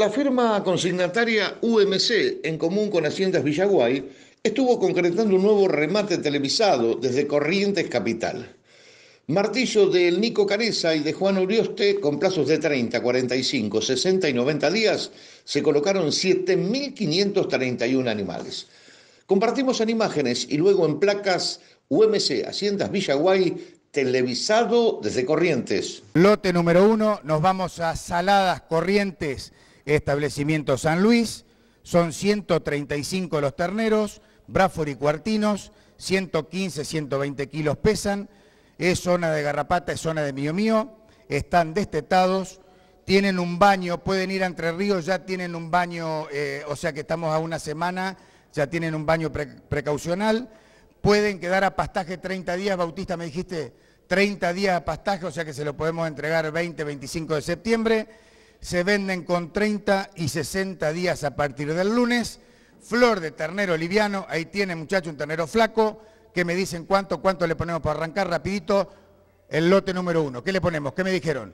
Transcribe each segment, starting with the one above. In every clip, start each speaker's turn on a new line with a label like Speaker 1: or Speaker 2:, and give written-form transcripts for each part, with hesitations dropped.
Speaker 1: La firma consignataria UMC, en común con Haciendas Villaguay, estuvo concretando un nuevo remate televisado desde Corrientes Capital. Martillo del Nico Canesa y de Juan Urioste, con plazos de 30, 45, 60 y 90 días, se colocaron 7.531 animales. Compartimos en imágenes y luego en placas UMC, Haciendas Villaguay, televisado desde Corrientes.
Speaker 2: Lote número 1, nos vamos a Saladas Corrientes, establecimiento San Luis. Son 135 los terneros, Bradford y Cuartinos, 115, 120 kilos pesan. Es zona de garrapata, es zona de mío mío. Están destetados, tienen un baño, pueden ir a Entre Ríos, ya tienen un baño, o sea que estamos a una semana, ya tienen un baño precaucional. Pueden quedar a pastaje 30 días, Bautista, me dijiste 30 días a pastaje, o sea que se lo podemos entregar 20, 25 de septiembre. Se venden con 30 y 60 días a partir del lunes. Flor de ternero liviano, ahí tiene muchacho un ternero flaco, que me dicen cuánto le ponemos para arrancar rapidito el lote número 1. ¿Qué le ponemos? ¿Qué me dijeron?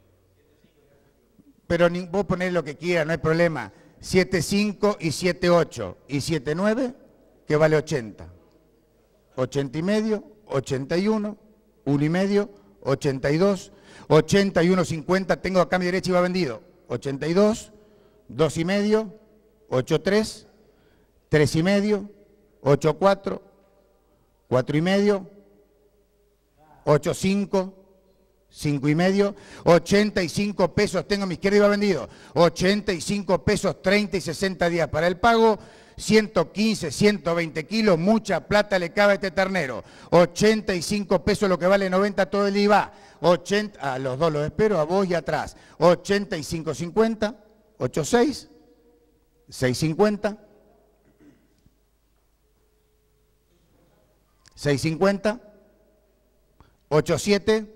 Speaker 2: Pero vos ponés lo que quieras, no hay problema. 7.5 y 7.8 y 7.9, que vale 80. 80 y medio, 81, 1 y medio, 82, 81.50, tengo acá a mi derecha y va vendido. 82, 2 y medio, 83, 3 y medio, 84, 4 y medio, 85, 5 y medio, 85 pesos tengo a mi izquierda y va vendido. 85 pesos, 30 y 60 días para el pago. 115, 120 kilos, mucha plata le cabe a este ternero. 85 pesos lo que vale 90 todo el IVA. 80, a los dos los espero, a vos y atrás. 85.50, 86, 650, 650, 87,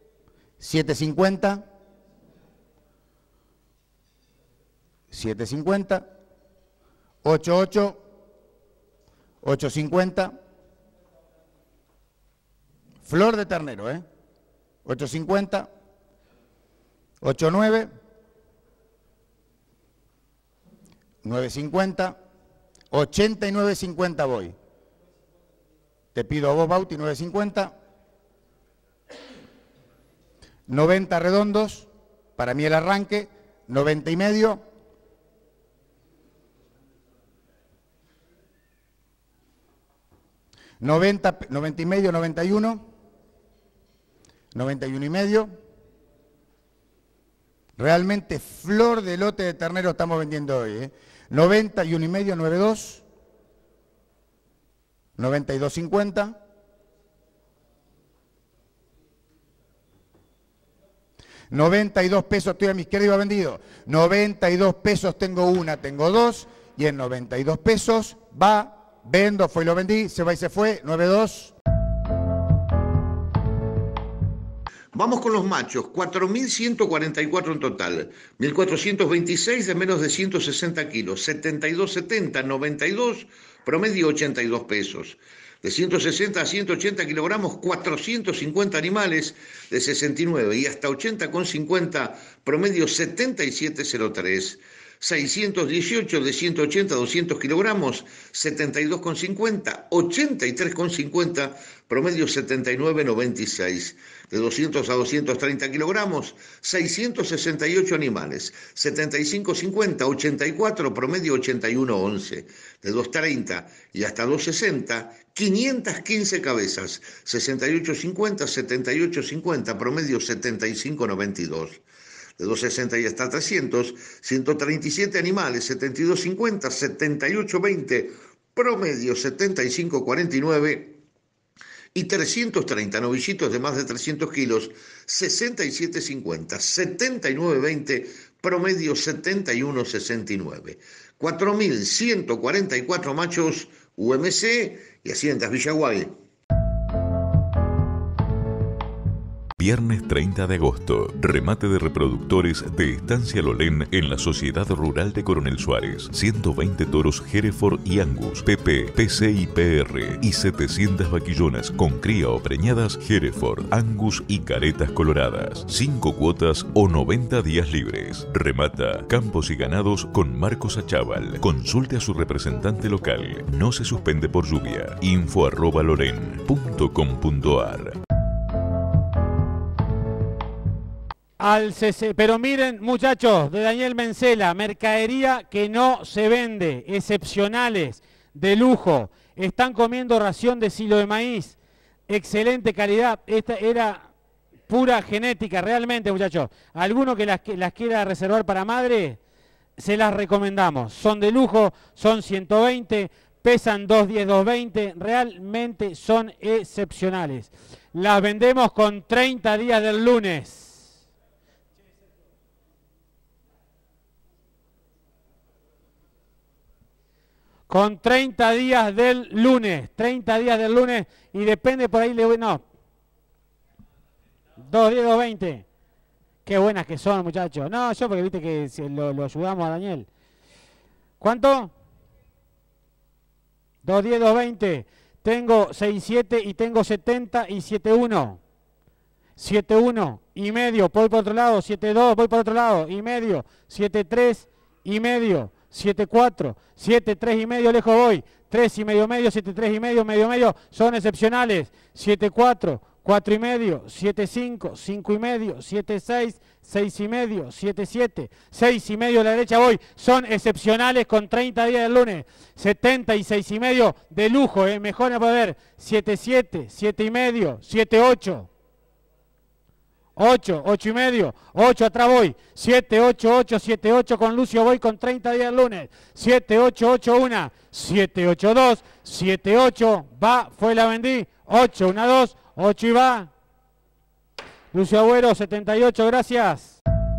Speaker 2: 750, 750, 88, 850, flor de ternero, 850, 89, 950, 89.50 voy. Te pido a vos, Bauti, 950, 90 redondos, para mí el arranque, 90 y medio, 90 y medio, 91, 91 y medio. Realmente flor de lote de ternero estamos vendiendo hoy. 91 y medio, 92, 92.50, 92 pesos estoy a mi izquierda y va vendido. 92 pesos tengo una, tengo dos, y en 92 pesos va. Vendo, fue y lo vendí, se va y se fue, 9.2.
Speaker 1: Vamos con los machos, 4.144 en total, 1.426 de menos de 160 kilos, 72.70, 92, promedio 82 pesos. De 160 a 180 kilogramos, 450 animales, de 69 y hasta 80,50, promedio 77,03. 618 de 180 a 200 kilogramos, 72,50, 83,50, promedio 79,96. De 200 a 230 kilogramos, 668 animales, 75,50, 84, promedio 81,11. De 230 y hasta 260, 515 cabezas, 68,50, 78,50, promedio 75,92. De 260 y hasta 300, 137 animales, 72,50, 78,20, promedio 75,49 y 330 novillitos de más de 300 kilos, 67,50, 79,20, promedio 71,69. 4.144 machos UMC y Haciendas Villaguay.
Speaker 3: Viernes 30 de agosto. Remate de reproductores de Estancia Lolén en la Sociedad Rural de Coronel Suárez. 120 toros Hereford y Angus, PP, PC y PR. Y 700 vaquillonas con cría o preñadas Hereford, Angus y caretas coloradas. 5 cuotas o 90 días libres. Remata Campos y Ganados con Marcos Achával. Consulte a su representante local. No se suspende por lluvia. info@loren.com.ar.
Speaker 4: Pero miren, muchachos, de Daniel Mencela, mercadería que no se vende, excepcionales, de lujo. Están comiendo ración de silo de maíz, excelente calidad. Esta era pura genética, realmente, muchachos. Alguno que las quiera reservar para madre, se las recomendamos. Son de lujo, son 120, pesan 210, 220, realmente son excepcionales. Las vendemos con 30 días del lunes. Con 30 días del lunes, 30 días del lunes, y depende por ahí, no, 210, 220. Qué buenas que son, muchachos. No, yo porque viste que lo ayudamos a Daniel. ¿Cuánto? 210, 220. Tengo 6,7 y tengo 70 y 7,1. 7,1 y medio, voy por otro lado. 7,2, voy por otro lado, y medio. 7,3 y medio. 7,4, 7,3 y medio, lejos voy. 3 y medio, 7,3 y medio, medio, son excepcionales. 7,4, 4 y medio, 7,5, 5 y medio, 7,6, 6 y medio, 7,7, 6 y medio a la derecha voy. Son excepcionales con 30 días del lunes. 70 y 6 y medio de lujo, mejor no poder. 7,7, 7 y medio, 7,8. 8, 8 y medio, 8 atrás voy, 7, 8, 8, 7, 8 con Lucio voy con 30 días el lunes, 7, 8, 8, 1, 7, 8, 2, 7, 8, va, fue la vendí, 8, 1, 2, 8 y va. Lucio Agüero, 78, gracias.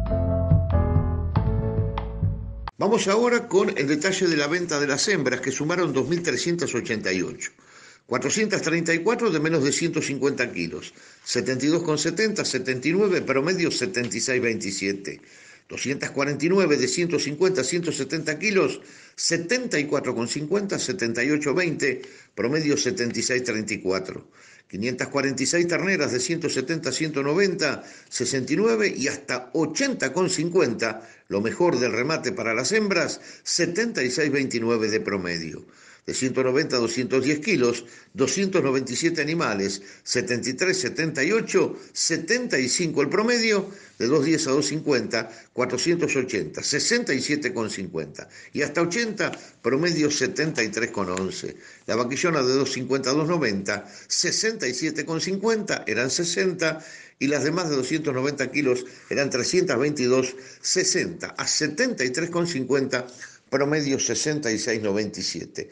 Speaker 1: Vamos ahora con el detalle de la venta de las hembras, que sumaron 2.388. 434 de menos de 150 kilos, 72,70, 79, promedio 76,27. 249 de 150 a 170 kilos, 74,50, 78,20, promedio 76,34. 546 terneras de 170 a 190, 69 y hasta 80,50, lo mejor del remate para las hembras, 76,29 de promedio. De 190 a 210 kilos, 297 animales, 73, 78, 75 el promedio, de 210 a 250, 480, 67,50 y hasta 80, promedio 73,11. La vaquillona de 250 a 290, 67,50, eran 60, y las demás de 290 kilos eran 322, 60 a 73,50, promedio 66,97.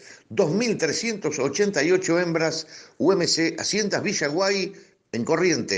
Speaker 1: 2.388 hembras, UMC Haciendas Villaguay, en Corrientes.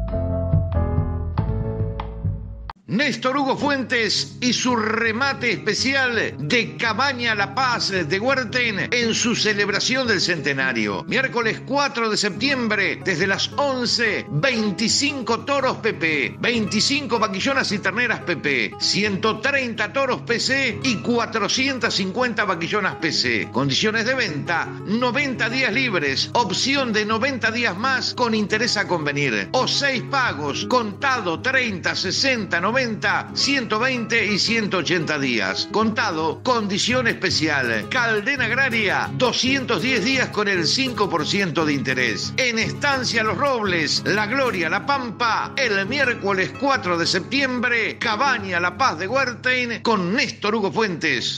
Speaker 1: Néstor Hugo Fuentes y su remate especial de Cabaña La Paz de Huerten en su celebración del centenario. Miércoles 4 de septiembre, desde las 11, 25 toros PP, 25 vaquillonas y terneras PP, 130 toros PC y 450 vaquillonas PC. Condiciones de venta, 90 días libres, opción de 90 días más con interés a convenir, o 6 pagos, contado 30, 60, 90, 120 y 180 días. Contado, condición especial. Caldena Agraria, 210 días con el 5% de interés. En Estancia Los Robles, La Gloria, La Pampa, el miércoles 4 de septiembre, Cabaña La Paz de Huerten con Néstor Hugo Fuentes.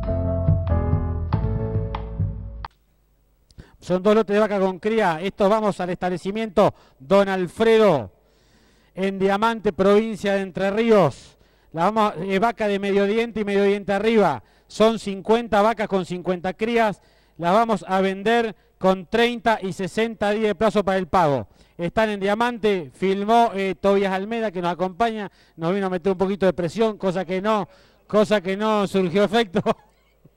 Speaker 4: Son 2 lotes de vaca con cría. Estos vamos al establecimiento Don Alfredo, en Diamante, provincia de Entre Ríos. La vamos, vaca de medio diente y medio diente arriba. Son 50 vacas con 50 crías. Las vamos a vender con 30 y 60 días de plazo para el pago. Están en Diamante. Filmó Tobias Almeda, que nos acompaña. Nos vino a meter un poquito de presión, cosa que no surgió efecto.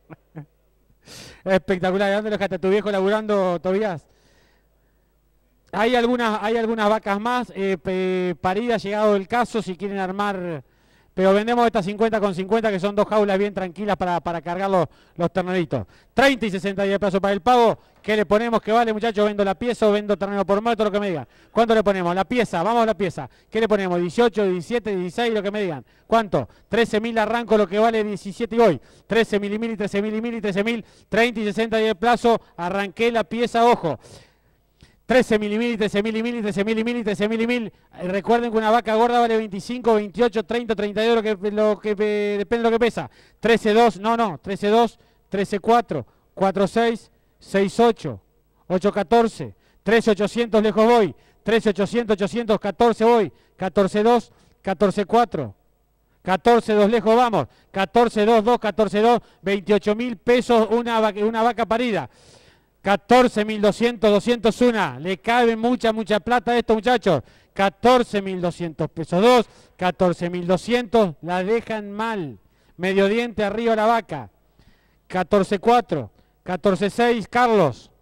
Speaker 4: Espectacular. ¿De dónde lo dejaste a tu viejo laburando, Tobias? Hay algunas vacas más, paridas, llegado el caso, si quieren armar, pero vendemos estas 50 con 50, que son 2 jaulas bien tranquilas para cargar los terneritos. 30 y 60 días de plazo para el pago. ¿Qué le ponemos? ¿Qué vale, muchachos? ¿Vendo la pieza o vendo ternero por muerto? Lo que me digan. ¿Cuánto le ponemos? La pieza, vamos a la pieza. ¿Qué le ponemos? 18, 17, 16, lo que me digan. ¿Cuánto? 13.000 arranco, lo que vale 17 y voy. 13.000 y 13.000 y 13.000, 30 y 60 días de plazo. Arranqué la pieza, ojo. 13.000 y 13.000 y 13.000 y 13.000. Recuerden que una vaca gorda vale 25, 28, 30, 32, depende de lo que pesa. 13.2, no, 13.2, 13.4, 4.6, 6.8, 8.14, 13.800 lejos voy, 13.800, 800, 14 voy, 14.2, 14.4, 14.2 lejos vamos, 14.2, 2, 14.2, 28.000 pesos una vaca parida. 14.200, 201, le cabe mucha plata a esto, muchachos. 14.200 pesos, 2, 14.200, la dejan mal. Medio diente arriba la vaca. 14.4, 14.6, Carlos.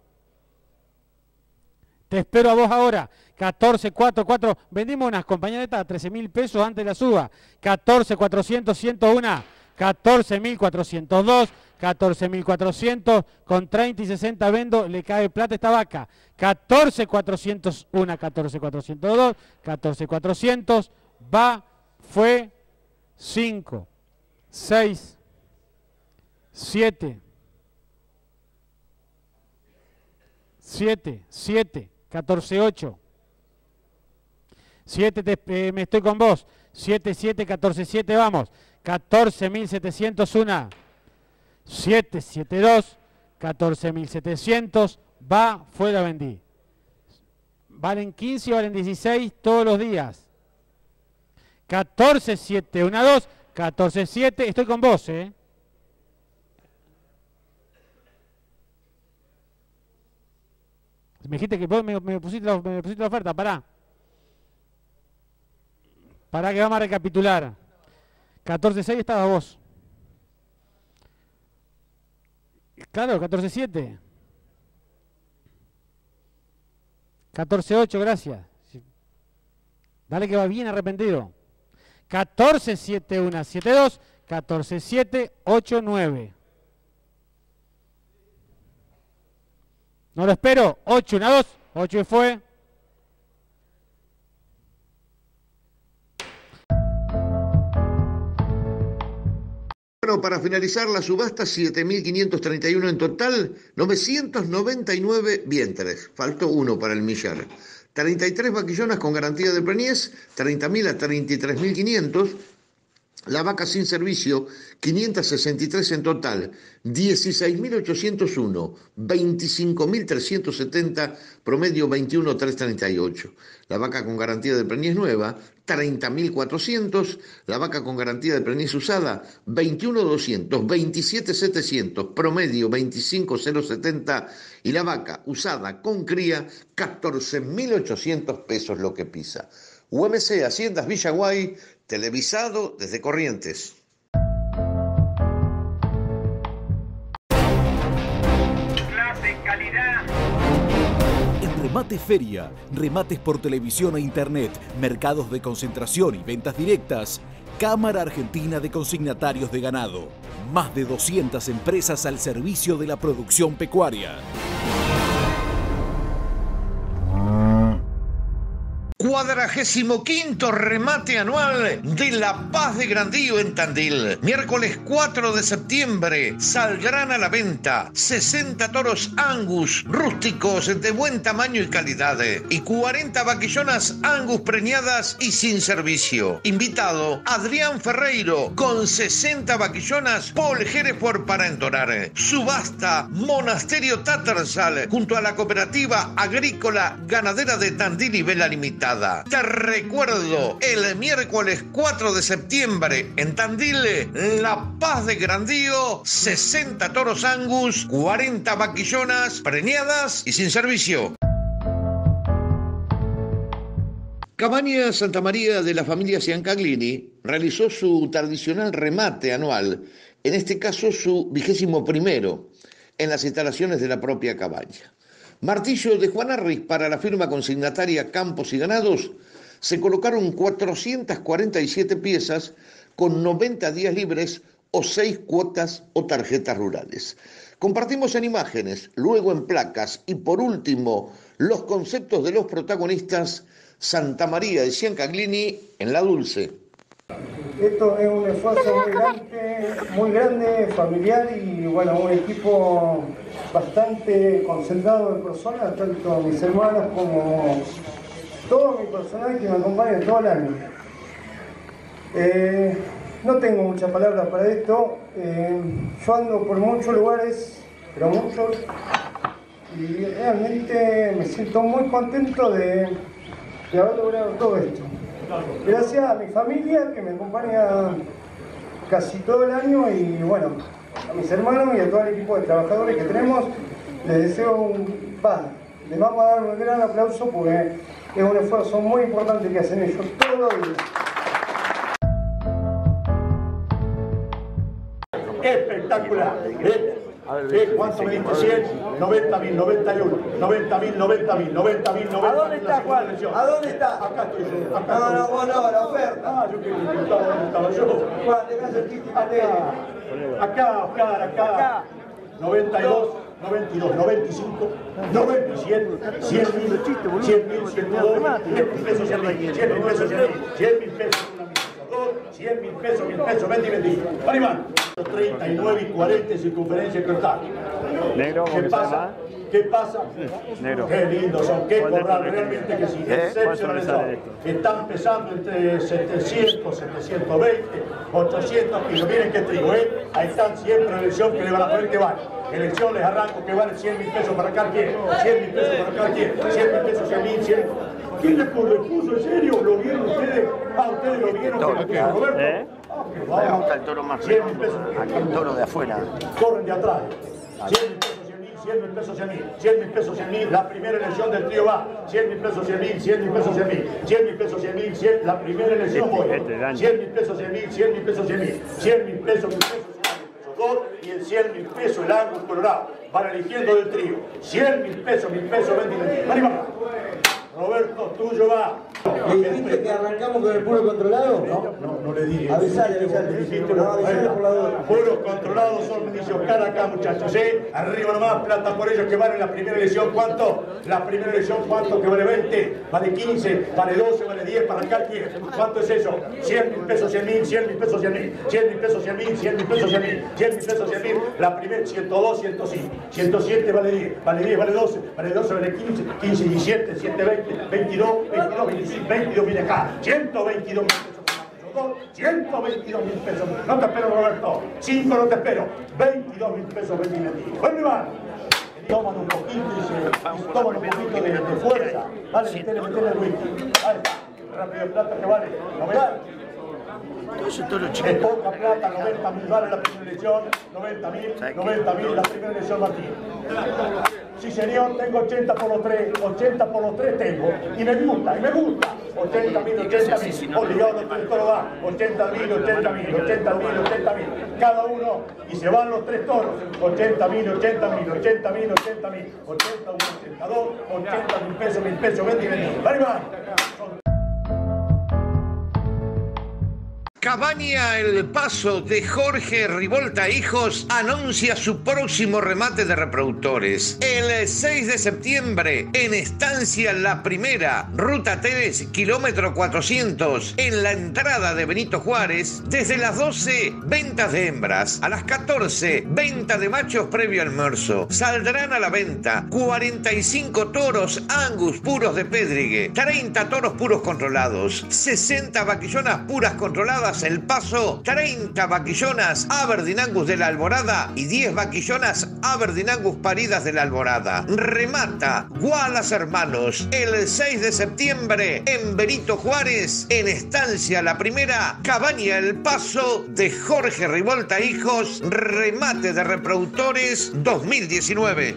Speaker 4: Te espero a vos ahora. 14.4, 4, vendimos unas compañeras a 13.000 pesos antes de la suba. 14.400, 101, 14.402. 14.400, con 30 y 60 vendo, le cae plata a esta vaca. 14.401, 14.402, 14.400, va, fue, 5, 6, 7, 14.8, 7, me estoy con vos, 7, 14.7, vamos, 14.701. 772, 14.700, va, fuera, vendí. Valen 15 o valen 16 todos los días. 14.712, 14.7, estoy con vos, Me dijiste que vos me pusiste la oferta, pará. Pará que vamos a recapitular. 14.6 estaba vos. Claro, 14.7. 14.8, gracias. Dale que va bien arrepentido. 14.7, 72, 14.7, 8, 9. No lo espero. 8, 1, 2. 8 y fue.
Speaker 1: Bueno, para finalizar la subasta, 7.531 en total, 999 vientres. Faltó uno para el millar. 33 vaquillonas con garantía de preñez, 30.000 a 33.500. La vaca sin servicio, 563 en total, 16.801, 25.370, promedio 21.338. La vaca con garantía de preñez nueva, 30.400. La vaca con garantía de preñez usada, 21.200, 27.700, promedio 25.070. Y la vaca usada con cría, 14.800 pesos lo que pisa. UMC Haciendas Villaguay, televisado desde Corrientes.
Speaker 5: Clase, calidad.
Speaker 6: En Remate Feria, remates por televisión e internet, mercados de concentración y ventas directas, Cámara Argentina de Consignatarios de Ganado. Más de 200 empresas al servicio de la producción pecuaria.
Speaker 1: 45º remate anual de La Paz de Grandío en Tandil. Miércoles 4 de septiembre saldrán a la venta 60 toros Angus rústicos de buen tamaño y calidad y 40 vaquillonas Angus preñadas y sin servicio. Invitado Adrián Ferreiro con 60 vaquillonas Paul Hereford para entonar. Subasta Monasterio Tattersall junto a la Cooperativa Agrícola Ganadera de Tandil y Vela Limitada. Te recuerdo, el miércoles 4 de septiembre en Tandil, La Paz de Grandío, 60 toros Angus, 40 vaquillonas preñadas y sin servicio. Cabaña Santa María de la familia Ciancaglini realizó su tradicional remate anual, en este caso su 21º, en las instalaciones de la propia cabaña. Martillo de Juan Arris para la firma consignataria Campos y Ganados. Se colocaron 447 piezas con 90 días libres o 6 cuotas o tarjetas rurales. Compartimos en imágenes, luego en placas y por último los conceptos de los protagonistas. Santa María de Ciancaglini en La Dulce.
Speaker 7: Esto es un esfuerzo muy grande, familiar y bueno, un equipo bastante concentrado de personas, tanto mis hermanos como todo mi personal que me acompaña todo el año. No tengo muchas palabras para esto. Yo ando por muchos lugares, pero muchos, y realmente me siento muy contento de haber logrado todo esto. Gracias a mi familia que me acompaña casi todo el año y bueno, a mis hermanos y a todo el equipo de trabajadores que tenemos, les deseo les vamos a dar un gran aplauso porque es un esfuerzo muy importante que hacen ellos todos los días.
Speaker 8: Espectacular. ¿Cuánto me diste? 100, 90.000, 91, 90.000, 90.000, 90.000, 90.000.
Speaker 7: ¿A dónde está, Juan? ¿A dónde está?
Speaker 8: Acá estoy yo. Acá
Speaker 7: No, la oferta.
Speaker 8: Ah, yo que estaba yo.
Speaker 7: Juan, dejás el título.
Speaker 8: Acá, Oscar, acá. 92, 92, 95, 97, 100.000, 100.000, 100.000 pesos, 100.000 pesos, 100.000 pesos, 100.000 pesos, 1.000 pesos, 20. Animal. 39 y 40 circunferencia crotal.
Speaker 9: Negro,
Speaker 8: ¿Qué pasa? ¿Qué pasa?
Speaker 9: Negro.
Speaker 8: Qué lindos son, qué corral, realmente que sí. Excepcionales son. Están pesando entre 700, 720, 800 kilos. Miren qué trigo, ¿eh? Ahí están siempre en elección que le van a poner que vale. Elección les arranco que vale 100.000 pesos para acá, ¿quién? 100.000 pesos para acá, ¿quién? 100.000 pesos, 100.000, 100. ¿Quién le puso en serio? ¿Lo vieron ustedes? Ustedes lo vieron que lo puso Roberto.
Speaker 9: Me gusta el toro más rico. Aquí el toro de afuera.
Speaker 8: Corren de atrás. 100.000 pesos, 100.000, 100.000 pesos, 100.000, la primera elección del trío va. 100.000 pesos, 100.000, 100.000 pesos, 100.000, 100.000 pesos, 100.000, 100, la primera elección voy. 100.000 pesos, 100.000, 100.000 pesos, 100.000, 100.000 pesos, 1.000 pesos, 2 y en 100.000 pesos el Angus Colorado. Van eligiendo del trío. 100.000 pesos, 1.000 pesos, 20.000. ¡Arriba! Roberto, tuyo va.
Speaker 7: ¿Le dijiste que arrancamos con el puro controlado?
Speaker 8: No le dije.
Speaker 7: Avisale. No, avisale por la duda.
Speaker 8: Puros controlados son, me dice Oscar acá, muchachos, ¿eh? Arriba nomás, plata por ellos que vale la primera elección, ¿cuánto? La primera elección, ¿cuánto? Que vale 20, vale 15, vale 12, vale 10, para acá, ¿quién? ¿Cuánto es eso? 100.000 pesos, 100.000, 100.000 pesos, 100.000, 100.000 pesos, 100.000, 100.000 pesos, 100.000, 100.000 pesos, 100.000, la primera, 102, 105, 107 vale 10, vale 10, vale 12, vale 15, 15, 17, 7, 20, 22, 22, 25, 22 viene acá, 122.000 pesos. 122.000 pesos. No te espero, Roberto. 5 no te espero. 22.000 pesos, 20.000. ¡Buen rival! Toman un poquito y toman un poquito de fuerza. Vale, metele el whisky. Ahí está. Rápido el plata que vale. 90. Es poca plata, 90.000 vale la primera elección, 90.000 la primera elección, Martín. Sí señor, tengo 80 por los 3 tengo, y me gusta, 80.000, obligado el toro va, 80.000, cada uno, y se van los 3 toros, 80.000, 81, 82, 80.000 pesos, 1.000 pesos, 20. ¡Vale, va!
Speaker 1: Cabaña El Paso de Jorge Rivolta Hijos anuncia su próximo remate de reproductores. El 6 de septiembre en Estancia La Primera, Ruta 3, kilómetro 400, en la entrada de Benito Juárez, desde las 12, ventas de hembras. A las 14, venta de machos previo almuerzo. Saldrán a la venta 45 toros Angus puros de Pedrigue, 30 toros puros controlados, 60 vaquillonas puras controladas El Paso, 30 vaquillonas Aberdeen Angus de la Alborada y 10 vaquillonas Aberdeen Angus paridas de la Alborada. Remata Wallace Hermanos el 6 de septiembre en Benito Juárez, en Estancia La Primera, Cabaña El Paso de Jorge Rivolta Hijos, remate de reproductores 2019.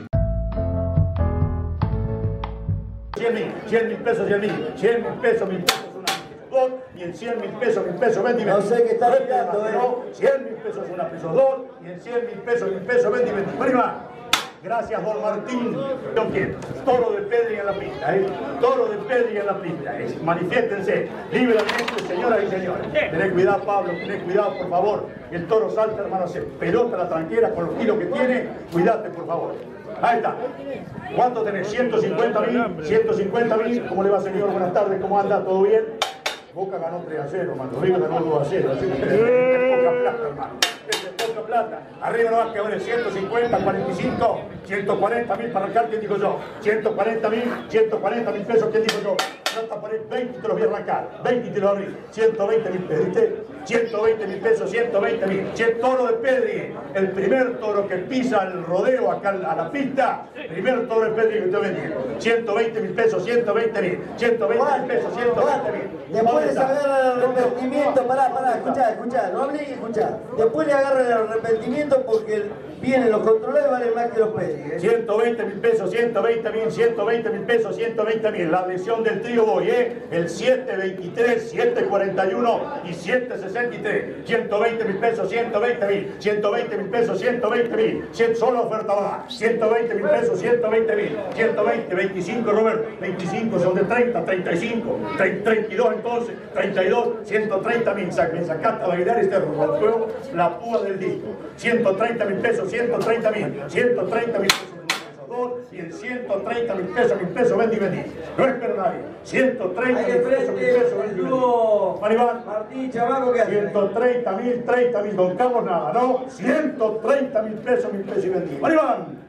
Speaker 8: 100.000 pesos, 100.000 pesos, 1.000 pesos. Y en 100.000 pesos, 1.000 pesos, 20.
Speaker 7: No sé qué está mirando,
Speaker 8: 100.000 pesos, una peso 2, y en 100.000 pesos, 1.000 pesos, 20. ¡Arriba! Gracias, don Martín. Toro de Pedri en la pista, Toro de Pedri en la pista. Manifiéstense libremente, señoras y señores. Tened cuidado, Pablo, tened cuidado, por favor. El toro salta, hermano, se pelota la tranquera con los kilos que tiene. Cuídate, por favor. Ahí está. ¿Cuánto tenés? 150.000, 150.000. ¿Cómo le va, señor? Buenas tardes, ¿cómo anda? ¿Todo bien? Boca ganó 3-0, hermano. River ganó 2-0. Así que poca plata, hermano. Poca plata. Arriba no va a quedar 150, 45, 140.000 para arrancar. ¿Quién dijo yo? 140.000 pesos. ¿Quién dijo yo? Trata por ahí, 20 te los voy a arrancar. 20 te los abrí. 120.000 pesos. ¿Viste? 120.000 pesos, 120.000. Toro de Pedri, el primer toro que pisa el rodeo acá a la pista. Primer toro de Pedri que te vendí. 120.000 pesos, 120.000. 120.000 pesos, 120.000.
Speaker 10: Después les agarra el arrepentimiento, pará, escuchá, no hablé y escuchá. Después le agarran el arrepentimiento porque vienen los controlados y valen más que los Pedri.
Speaker 8: 120.000 pesos, 120.000, 120.000 pesos, 120.000. La lesión del trío voy, el 723, 741 y 763. 120.000 pesos, 120.000. 120.000 pesos, 120.000. Solo oferta baja. 120.000 pesos, 120.000. 120, 25, Roberto. 25 son de 30, 35, 32 entonces, 32, 130.000. Me sacaste a bailar este rompió la púa del disco. 130.000 pesos, 130.000. 130.000 pesos. Y en 130.000 pesos vendí. No espero nadie. 130.000 pesos vendí. Maribán.
Speaker 10: Martín, chamaco, ¿qué hace?
Speaker 8: 130.000, don Carlos nada, ¿no? 130.000 pesos y vendí. Maribán.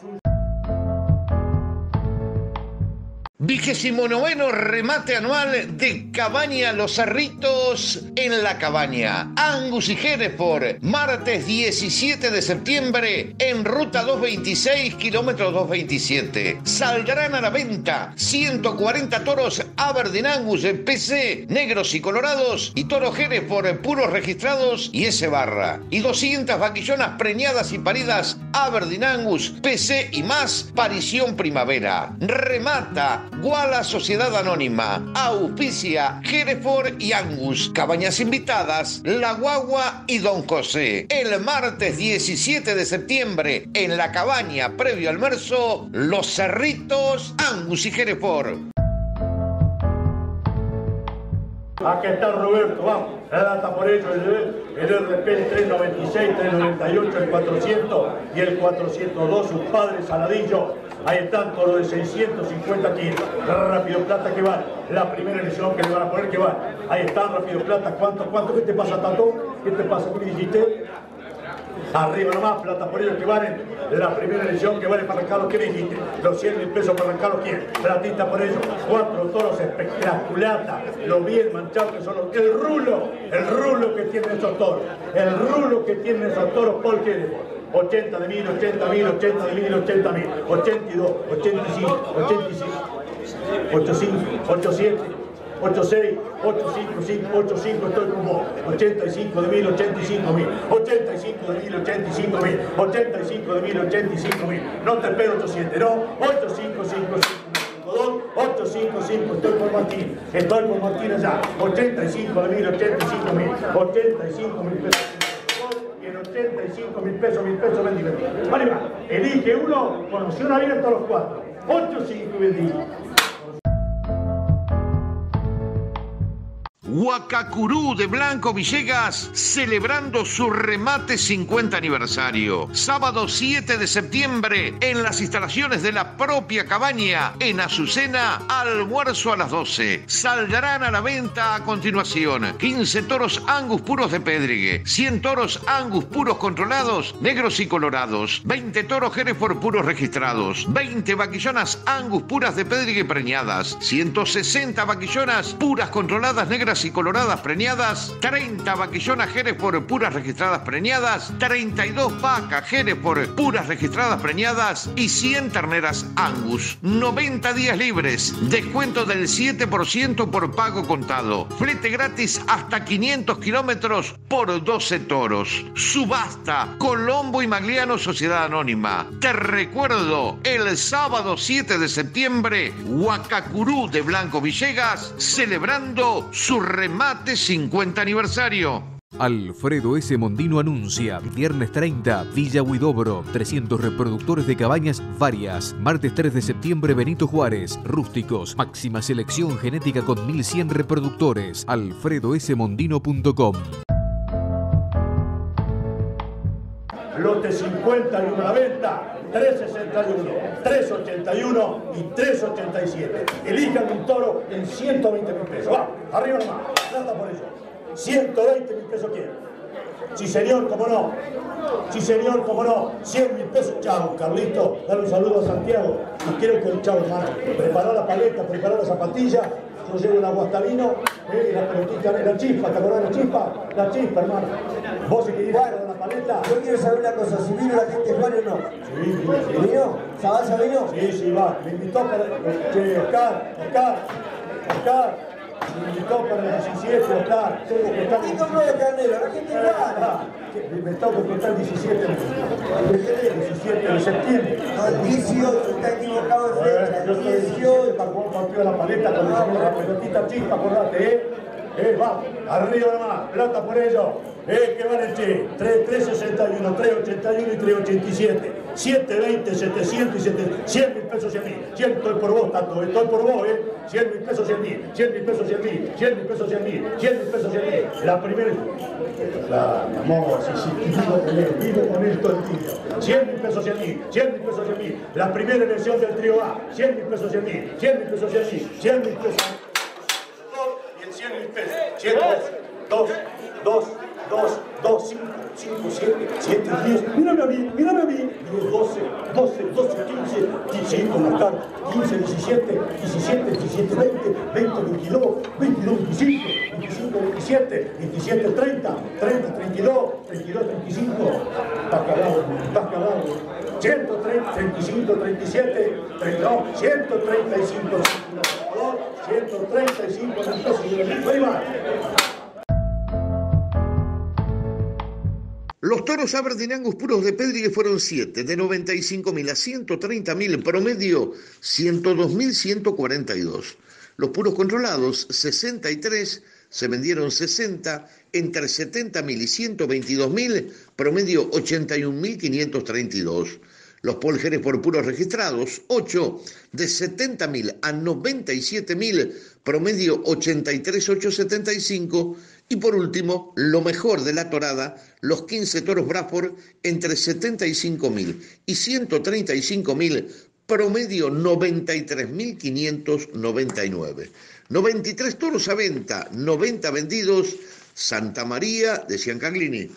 Speaker 1: 29º remate anual de Cabaña Los Cerritos en La Cabaña. Angus y Hereford, martes 17 de septiembre en ruta 226, kilómetro 227. Saldrán a la venta 140 toros Aberdeen Angus PC, negros y colorados, y toros Hereford puros registrados y S barra. Y 200 vaquillonas preñadas y paridas Aberdeen Angus PC y más, parición primavera. Remata Guala Sociedad Anónima, auspicia Hereford y Angus. Cabañas invitadas, La Guagua y Don José. El martes 17 de septiembre en La Cabaña, previo almuerzo, Los Cerritos, Angus y Hereford.
Speaker 8: Aquí está Roberto, vamos. La data por ello, el RP, el 396, 398, el 400 y el 402, sus padres Saladillo. Ahí están todos los de 650 kilos. Rápido Plata que van. La primera elección que le van a poner que van. Ahí están Rápido Plata. ¿Cuánto? ¿Qué te pasa, Tato? ¿Qué te pasa? ¿Qué me dijiste? Arriba nomás, Plata por ellos que valen. La primera elección que vale para arrancarlos. ¿Qué me dijiste? Los 100.000 pesos para arrancarlos. ¿Quién? Platita por ellos. 4 toros espectaculares. Lo bien manchados que son los... El rulo que tienen esos toros. El rulo que tienen esos toros, Paul Hereford. 80.000, 80.000, 80.000, 80.000, 82, 85, 86, 85, 87, 86, 85, 85, estoy con vos. 85.000, 85.000, 85.000, 85.000, 85.000, 85.000. No te espero 800, ¿no? 8555. 855, estoy con Martín allá. 85.000, 85.000, 85.000 pesos. 85.000 pesos, vendí. Vale, va. Elige uno, con opción abierta a los 4. 8, 5 y vendí.
Speaker 1: Huacacurú de Blanco Villegas celebrando su remate 50 aniversario. Sábado 7 de septiembre en las instalaciones de la propia cabaña en Azucena, almuerzo a las 12. Saldrán a la venta a continuación 15 toros Angus puros de Pedregue, 100 toros Angus puros controlados, negros y colorados, 20 toros Hereford puros registrados, 20 vaquillonas Angus puras de Pedregue preñadas, 160 vaquillonas puras controladas negras y coloradas preñadas, 30 vaquillonas Hereford puras registradas preñadas, 32 vacas Hereford puras registradas preñadas y 100 terneras Angus. 90 días libres, descuento del 7% por pago contado, flete gratis hasta 500 kilómetros por 12 toros. Subasta Colombo y Magliano Sociedad Anónima. Te recuerdo, el sábado 7 de septiembre, Huacacurú de Blanco Villegas celebrando su remate 50 aniversario.
Speaker 6: Alfredo S. Mondino anuncia, viernes 30, Villa Huidobro, 300 reproductores de cabañas varias. Martes 3 de septiembre, Benito Juárez, rústicos, máxima selección genética con 1100 reproductores. alfredosmondino.com.
Speaker 8: Lote 51 a la venta, 361, 381 y 387. Elijan un toro en 120 mil pesos. Va, arriba nomás, plata por eso. 120 mil pesos quiero. Sí señor, cómo no. Sí señor, cómo no. 100 mil pesos. Chao, Carlito. Dale un saludo a Santiago. Y quiero que, chao, hermano. Prepará la paleta, prepará la zapatilla. Yo llevo el aguastalino, la pelotita, la chispa, ¿te acordás de la chispa? La chispa, hermano. Vos si querés la paleta.
Speaker 10: Yo quiero saber una cosa, si vino la gente de Juárez o no.
Speaker 8: Sí, sí.
Speaker 10: ¿Vino? ¿Sabasa vino?
Speaker 8: Sí, sí, va. Me invitó para... Oscar. Me invitó para el 17, Oscar. Tengo que estar...
Speaker 10: ¿Quién compró el carnero? La gente de Juárez.
Speaker 8: Me tengo que estar el 17 de septiembre.
Speaker 10: No, el 18, está equivocado de fecha.
Speaker 8: Yo estoy el 18 para jugar un partido de la paleta con la pelotita chispa, acordate, va, arriba nomás, plata por ello. ¿Qué vale, che? 361, 381 y 387. 720, 700 y 700. 100 mil pesos y a mí. 100 estoy por vos, Tato, estoy por vos, 100 mil pesos y a mí. 100 mil pesos y a mí. 100 mil pesos y a mí. 100 mil pesos y a mí. La primera... amor, vivo con esto el tío. 100 mil pesos y a mí. 100 mil pesos y a mí. La primera elección del trío A. 100 mil pesos y a mí. 100 mil pesos y a mí. 100 mil pesos y a mí. Y el 100 mil pesos. 100, 2, 5, 7, 10. Mírame a mí. 10, 12, 15, 15, marcar. 15, 17, 20, 22, 25, 27, 30, 32, 35. Estás cagado. 130, 35, 37, 32, 135, 135 pesos. Ahí va.
Speaker 1: Los toros Aberdeen Angus puros de Pedrigue fueron 7, de 95.000 a 130.000, promedio 102.142. Los puros controlados, 63, se vendieron 60, entre 70.000 y 122.000, promedio 81.532. Los poljeres por puros registrados, 8, de 70.000 a 97.000, promedio 83.875. Y por último, lo mejor de la torada, los 15 toros Bradford entre 75.000 y 135.000, promedio 93.599. 93 toros a venta, 90 vendidos. Santa María de Ciancaglini.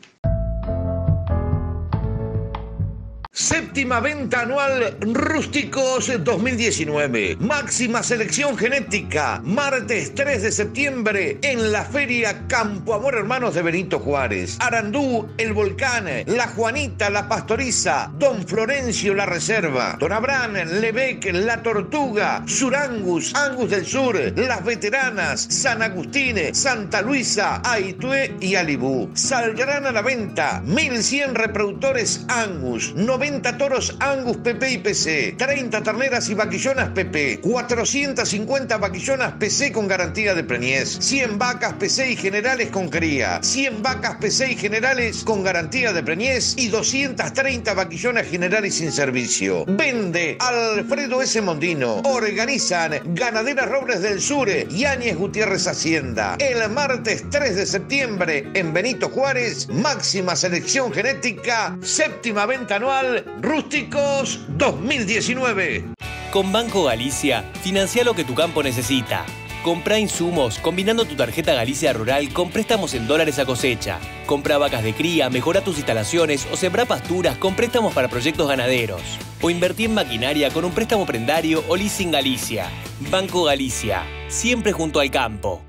Speaker 1: Séptima venta anual Rústicos 2019. Máxima selección genética. Martes 3 de septiembre en la Feria Campo Amor Hermanos de Benito Juárez. Arandú, El Volcán, La Juanita, La Pastoriza, Don Florencio, La Reserva, Don Abraham, Lebec, La Tortuga, Surangus, Angus del Sur, Las Veteranas, San Agustín, Santa Luisa, Aitué y Alibú. Saldrán a la venta 1100 reproductores Angus, 90 toros Angus PP y PC, 30 terneras y vaquillonas PP, 450 vaquillonas PC con garantía de preñez, 100 vacas PC y generales con cría, 100 vacas PC y generales con garantía de preñez y 230 vaquillonas generales sin servicio. Vende Alfredo S. Mondino. Organizan Ganaderas Robles del Sur y Áñez Gutiérrez Hacienda. El martes 3 de septiembre en Benito Juárez, máxima selección genética, séptima venta anual Rústicos 2019.
Speaker 11: Con Banco Galicia, financia lo que tu campo necesita. Compra insumos combinando tu tarjeta Galicia Rural con préstamos en dólares a cosecha. Compra vacas de cría, mejora tus instalaciones o sembra pasturas con préstamos para proyectos ganaderos. O invertí en maquinaria con un préstamo prendario o leasing Galicia. Banco Galicia, siempre junto al campo.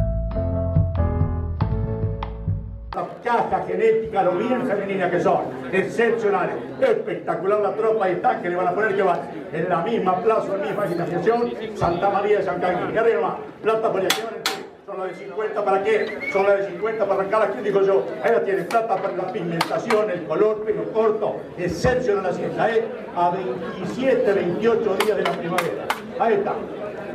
Speaker 8: Caja genética, lo bien femenina que son, excepcionales, espectacular la tropa y está que le van a poner que va en la misma plaza, en la misma financiación, Santa María de Ciancaglini. Y arriba más, plata por allá, son las de 50 para qué, son las de 50 para arrancar aquí, digo yo, ahí la tiene, plata para la pigmentación, el color, pelo corto, excepcional la siesta, a 27, 28 días de la primavera, ahí está.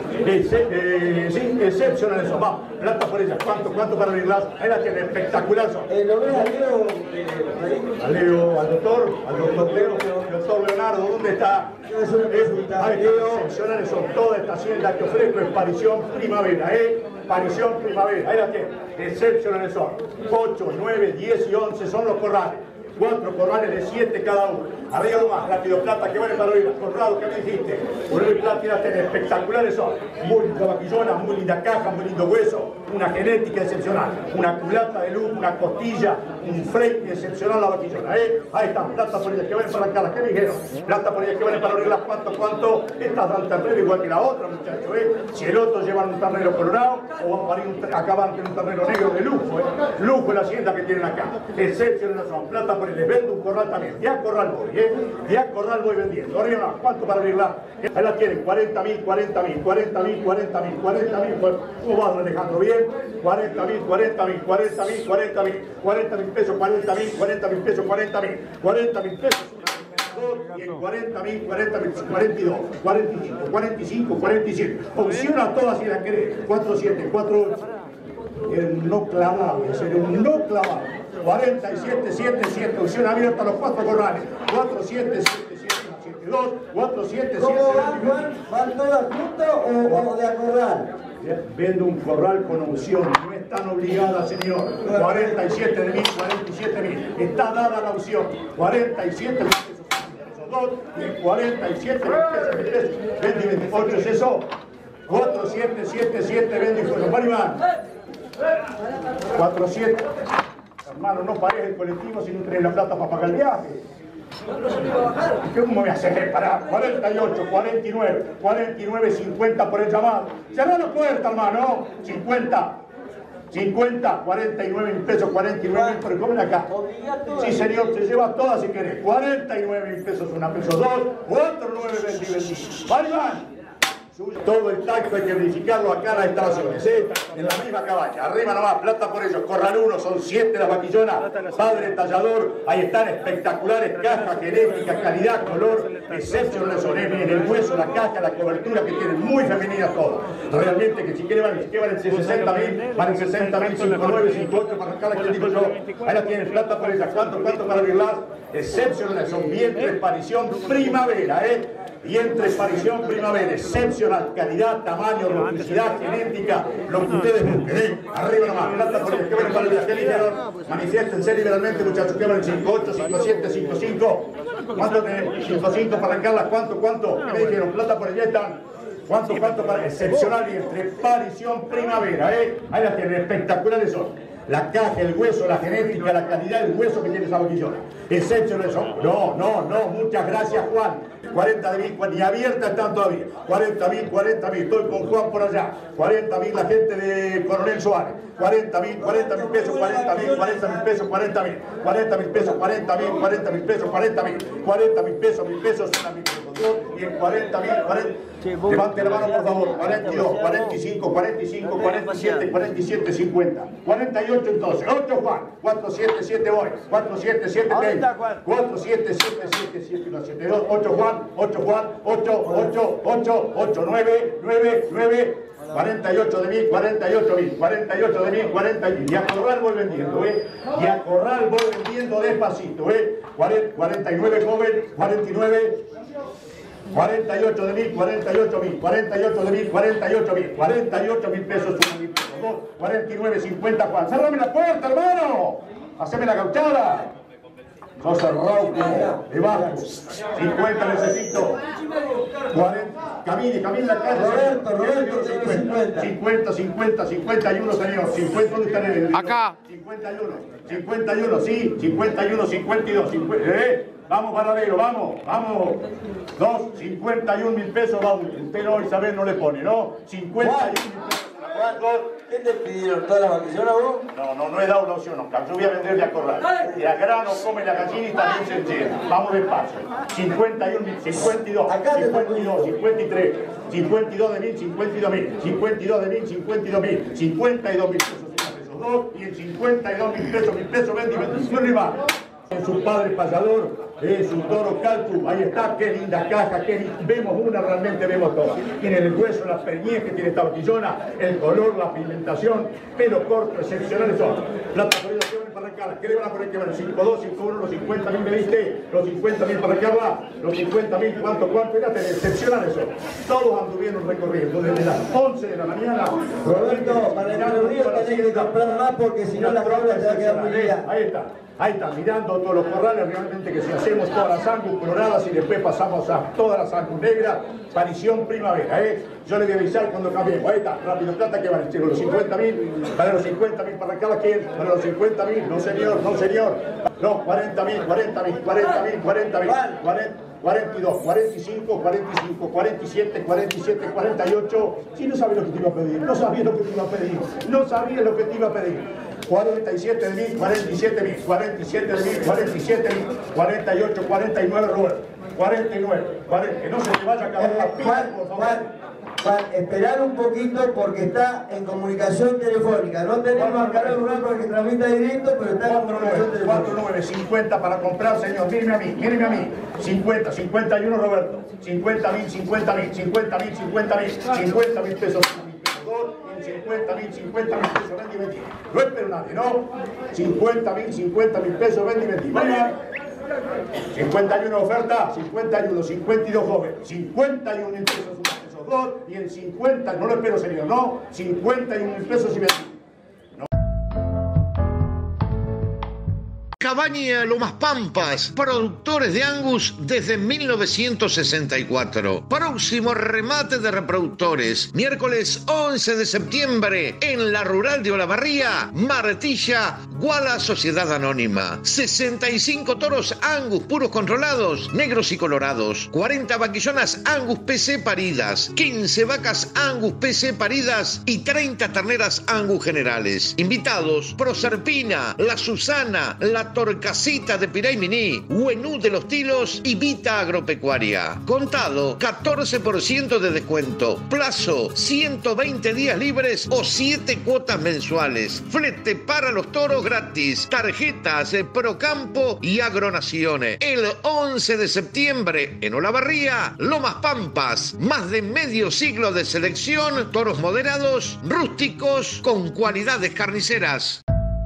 Speaker 8: Sí, excepcional eso. Vamos, plata por ellas. ¿Cuánto para abrirlas? Ahí la tiene, espectacular son.
Speaker 10: ¿Lo ves a Leo?
Speaker 8: Al doctor Leonardo, ¿dónde está? Excepcionales son toda esta hacienda que ofrezco es parición primavera, parición primavera. Ahí la tiene, excepcionales son. 8, 9, 10 y 11 son los corrales. 4 corrales de 7 cada uno. Arriba nomás, rápido, plata que vale para oírlas. Corrado, ¿qué me dijiste? Oro y plata y las tenés, espectaculares son. Muy linda vaquillona, muy linda caja, muy lindo hueso. Una genética excepcional. Una culata de luz, una costilla, un frente excepcional la vaquillona, Ahí están, plata por ellas que valen para arrancarlas. ¿Qué me dijeron? Plata por ellas que valen para oírlas. ¿Cuánto? Estas dan ternero igual que la otra, muchachos, Si el otro llevan un ternero colorado o van a parir acaban con un ternero negro de lujo, Lujo en la hacienda que tienen acá. Excepcional son. Plata por les vendo un corral también. Ya corral voy, Ya corral voy vendiendo. Arriba, ¿cuánto para abrirla? Ahí la tienen, 40.000, 40.000, 40.000, 40.000, 40.000. ¿Cómo vas manejando bien? 40.000, 40.000, 40.000, 40.000, 40.000 pesos, 40.000, 40.000 pesos, 40.000, 40.000 pesos. Y en 40.000, 40.000, 42, 45, 45, 47. Opciona todas si la querés. 47, 48. El no clavado, es un no clavado. 47, 7, 7, opción abierta a los 4 corrales. 4, 7, 7, 7, 7, 2, 4, 7, 7.
Speaker 10: ¿Cómo van, Juan? ¿Van todas juntas o de a corral?
Speaker 8: Vendo un corral con opción, no están obligadas, señor. 47 de mil, 47 mil. Está dada la opción. 47 mil pesos. Esos dos y 47 mil pesos. 20 y 28 es eso. 4, 7, 7, 7, 20 y fueron. ¿Cuál iban? 4, 7. Hermano, no pares el colectivo si no tenés la plata para pagar el viaje. ¿Cómo me voy a hacer? Para 48, 49, 49, 50 por el llamado. Cerrá la puerta, hermano. 50, 50, 49 mil pesos, 49 mil, pero comen acá. Sí, señor, se lleva todas si querés. 49 mil pesos, una peso, 2, 4, 9, 20, 20. ¡Vale, van! Todo el tacto hay que verificarlo acá en las instalaciones, en la misma cabaña. Arriba nomás, plata por ellos. Corral 1, son 7 las vaquillonas. Padre tallador, ahí están espectaculares. Caja, genética, calidad, color, excepcionales son. Miren el hueso, la caja, la cobertura que tienen, muy femeninas todas. Realmente que si quieren valen 60 mil, valen 60 mil, 59, 58 para cada que digo yo. Ahí la tienen, plata por ellas. ¿Cuánto para abrirlas? Excepcionales son. Vientre, parición, primavera, Vientre, parición, primavera, excepcional, calidad, tamaño, rusticidad, genética, lo que ustedes busquen, Arriba nomás, plata por el que ven para el viaje dijeron, manifiéstense liberalmente, muchachos, que valen 58, 57, 55. ¿Cuánto tenemos? 55 para arrancarlas, ¿cuánto? ¿Qué me dijeron? Plata por allá están. ¿Cuánto para? Excepcional vientre, parición, primavera, Ahí las tienen, espectaculares son. La caja, el hueso, la genética, la calidad del hueso que tiene esa vaquillona. Excepcionales son. No, muchas gracias, Juan. 40 de mil, y abiertas están todavía. 40 mil, estoy con Juan por allá. 40 mil la gente de Coronel Suárez. 40 mil pesos, 40 mil pesos, 40 mil. 40 mil pesos, 40 mil pesos, 40 mil. 40 mil pesos, una mil pesos. Y en 40 mil, 40. Levante la mano, por favor. 42, 45, 45, 47, 47, 50. 48 entonces. 8 Juan. 4, 7, 7 voy. 4, 7, 7, 20. 4, 7, 7, 7, 7, 1, 7, 2. 8 Juan. 8 Juan. 8, 8, 8, 8, 9, 9, 9. 48 de mil, 48 mil, 48 de mil, 40 mil. Y a corral voy vendiendo, Y a corral voy vendiendo despacito, 49 joven, 49. 48 de mil, 48 mil, 48 de mil, 48 mil, 48 mil pesos, 49, 50, Juan. ¡Cerrame la puerta, hermano! ¡Haceme la gauchada! Sos cerrado como debajo. 50 necesito. 40. Camine la calle. Roberto, 50, 51, señor. 50, ¿dónde están en el? Acá. 51, sí. 51, 52, 50. Vamos, paradero, vamos. 51 mil pesos, vamos. Usted no, Isabel no le pone, ¿no? 51 mil pesos.
Speaker 10: ¿Qué te pidieron? ¿Todas las vaquillonas vos?
Speaker 8: No he dado una opción, no. Yo voy a venderle a corral. Y a grano come la gallina y también se enchera. Vamos despacio. 51 mil, 52, 52, 53, 52 de mil, 52 mil, 52 de mil, 52 mil, 52 mil pesos, y en 52 mil pesos, 20 y 21 y más. Su padre payador, su toro Caltu, ahí está, qué linda caja, vemos una, realmente vemos todo. Tiene el hueso, las perñez que tiene esta vaquillona, el color, la pigmentación, pelo corto, excepcionales son. Plata por ella, para arrancar, ¿qué le van a poner que van? 5-2, 5-1, los 50.000 me diste, los 50.000 para arrancarla, los 50.000, ¿cuánto era? Excepcionales son. Todos anduvieron recorriendo desde las 11 de la mañana.
Speaker 10: Roberto, para el río tenés que comprar más porque si no la prueba se va a quedar muy bien.
Speaker 8: Ahí está, mirando todos los corrales, realmente que si hacemos todas las angus coloradas y después pasamos a todas las angus negras, parición primavera, Yo le voy a avisar cuando cambiemos. Ahí está, rápido, plata, que van, chicos, los 50.000, para los 50.000 para acá, ¿quién? Para los 50.000, no señor, no señor. No, 40.000, 42, 45, 45, 47, 47, 48. Si no sabía lo que te iba a pedir, no sabía lo que te iba a pedir, no sabía lo que te iba a pedir. 47.000, 47.000, 47.000, 47.000, 48, 49, Robert, 49, que no se te vaya a acabar la pila, por favor.
Speaker 10: Juan, esperar un poquito porque está en comunicación telefónica. No tenemos al canal rural para que transmita directo, pero está en comunicación telefónica.
Speaker 8: 49, 50 para comprar, señor. Míreme a mí. 50, 51, Roberto. 50.000, 50.000, 50.000, 50.000 pesos. 50.000 pesos, vendí, vendí. No espero nadie, ¿no? 50.000 pesos, vendí, vendí. Vaya. 51 oferta, 51, 52 joven. 51.000 pesos, dos, y en 50, no lo espero señor, no, 51.000 pesos y vendí.
Speaker 1: Cabaña Lomas Pampas, productores de Angus desde 1964. Próximo remate de reproductores, miércoles 11 de septiembre, en la Rural de Olavarría, Martilla, Guala Sociedad Anónima. 65 toros Angus puros controlados, negros y colorados. 40 vaquillonas Angus PC paridas, 15 vacas Angus PC paridas y 30 terneras Angus generales. Invitados: Proserpina, La Susana, La Torcasita de Piraiminí, Huenú de los Tilos y Vita Agropecuaria. Contado, 14% de descuento. Plazo, 120 días libres o 7 cuotas mensuales. Flete para los toros gratis. Tarjetas Procampo y Agronaciones. El 11 de septiembre, en Olavarría, Lomas Pampas. Más de medio siglo de selección, toros moderados, rústicos, con cualidades carniceras.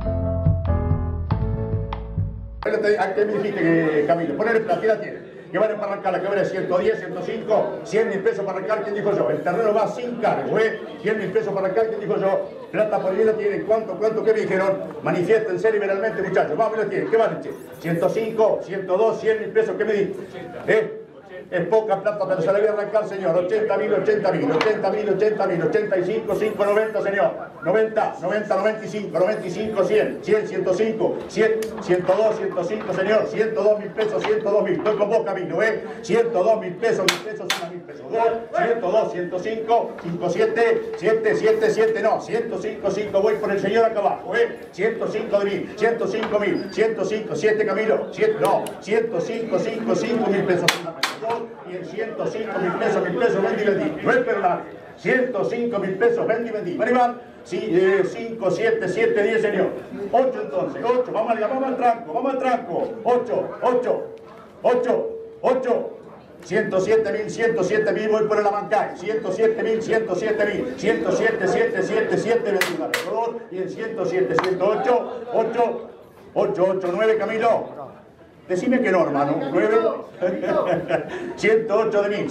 Speaker 8: ¿A qué me dijiste, Camilo? Ponele plata, ¿qué la tiene? Que vale para arrancar, la que vale 110, 105, 100.000 pesos para arrancar, ¿quién dijo yo? El terreno va sin cargo, 100.000 pesos para arrancar, ¿quién dijo yo? Plata por ahí la tienen, ¿cuánto que me dijeron? Manifiéstense liberalmente, muchachos, vamos, la tienen, ¿qué vale? 105, 102, 100.000 pesos, ¿qué me di? Es poca plata, pero se la voy a arrancar, señor. 80.000, 85, 5, 90, señor. 90, 95, 100, 105, 102, 105, señor. 102.000 pesos, 102.000. Estoy con vos, Camilo, 102.000 pesos, 1.000 pesos. 102, 105, 57, 7, no. 105, voy por el señor acá abajo, 105.000, 105.000, 105, 7, Camilo. 105.000 pesos. Y en 105.000 pesos, vendí. No espero nada. 105.000 pesos, vendí. Maribán, 5, 7, 10, señor. 8 entonces, 8. Vamos al tranco. 8. 107.000, voy por el Amancay. 107.000, vendí. Y en 107, 8, 9, Camilo. Decime que no, hermano. 9. 108.000,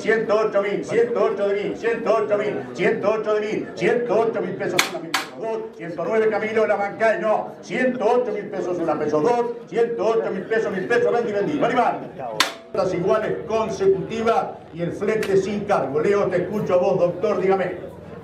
Speaker 8: 108.000 pesos, 109, Camilo, la Bancay, no. 108.000 pesos, una peso, 2. 108.000 pesos, vendí. Maribán. Las iguales consecutivas y el flete sin cargo. Leo, te escucho a vos, doctor, dígame.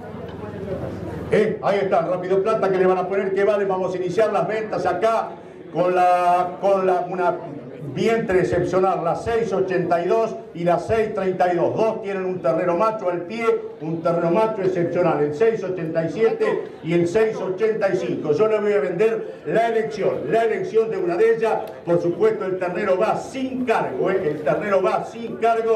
Speaker 8: Ahí está, rápido plata que le van a poner, que vale. Vamos a iniciar las ventas acá con una vientre excepcional, la 682 y la 632. Dos tienen un ternero macho al pie, un ternero macho excepcional, el 687 y el 685. Yo le voy a vender la elección de una de ellas. Por supuesto, el ternero va sin cargo, el ternero va sin cargo.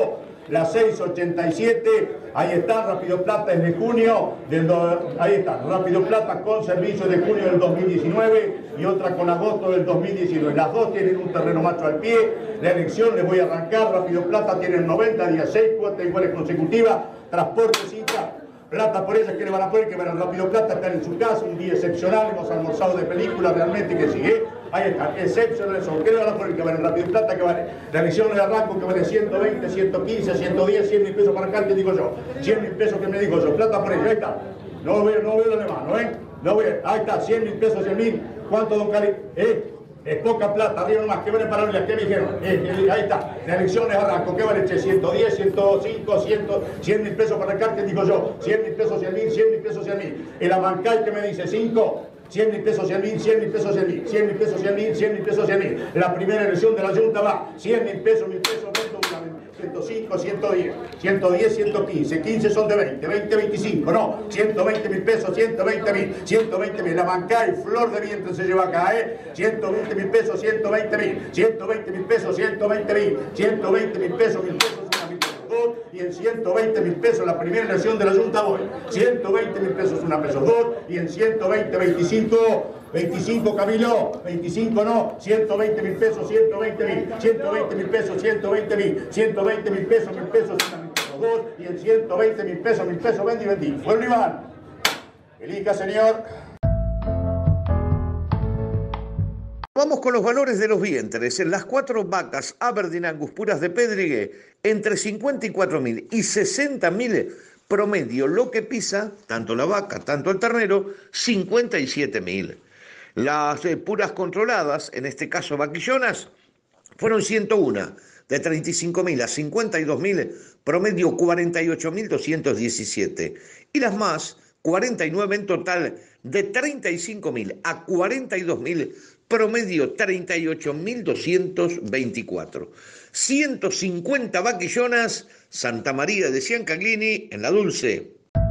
Speaker 8: la 687, ahí está, Rápido Plata es de junio, ahí está, Rápido Plata con servicio de junio del 2019 y otra con agosto del 2019. Las dos tienen un terreno macho al pie, la elección les voy a arrancar, Rápido Plata tienen 90 días, 6 cuotas iguales consecutivas, transporte cita. Plata por ellas que le van a poner, que van al Rápido Plata, están en su casa, un día excepcional, hemos almorzado de película realmente que sigue. Ahí está, excepcional eso. ¿Qué le van a poner? Que van al Rápido Plata, que vale la elección de arranco, que vale 120, 115, 110, 100 mil pesos para acá, que digo yo. 100 mil pesos que me digo yo. Plata por ellos, ahí está. No veo lo demás, ¿no ven? No veo, ahí está, 100 mil pesos, 100 mil. ¿Cuánto, don Cali? Es poca plata, arriba nomás, ¿qué vale para ¿qué me dijeron? Ahí está, la elección es arranco, ¿qué vale? 110, 105, 100 mil pesos para acá, ¿qué digo yo? 100 mil pesos, 100 mil, 100 mil pesos, 100 mil. El Abancay que me dice 5, 100 mil pesos, 100 mil, 100 mil pesos, 100 mil, 100 mil pesos, 100 mil, 100 mil pesos, 100 mil. La primera elección de la Junta va, 100 mil pesos, 105, 110, 110, 115, 15 son de 20, 20, 25, no, 120 mil pesos, 120 mil, 120 mil, la Bancay, flor de vientre se lleva acá, 120 mil pesos, 120 mil, 120 mil pesos, 120 mil, 120 mil pesos, una mil pesos, dos, y en 120 mil pesos la primera elección de la Junta voy, 120 mil pesos, una pesos, dos, y en 120, 25 Camilo, 25 no, 120 mil pesos, 120 mil, 120 mil pesos, 120 mil, 120 mil pesos, una mil pesos, dos, y en 120 mil pesos, vendí, vendí. Pueblo Iván, elija señor.
Speaker 1: Vamos con los valores de los vientres. En las 4 vacas Aberdeen Angus puras de Pedrigue, entre 54.000 y 60.000 promedio, lo que pisa, tanto la vaca, tanto el ternero, 57.000. Las puras controladas, en este caso vaquillonas, fueron 101, de 35.000 a 52.000, promedio 48.217. Y las más, 49 en total, de 35.000 a 42.000, promedio 38.224. 150 vaquillonas, Santa María de Ciancaglini, en La Dulce.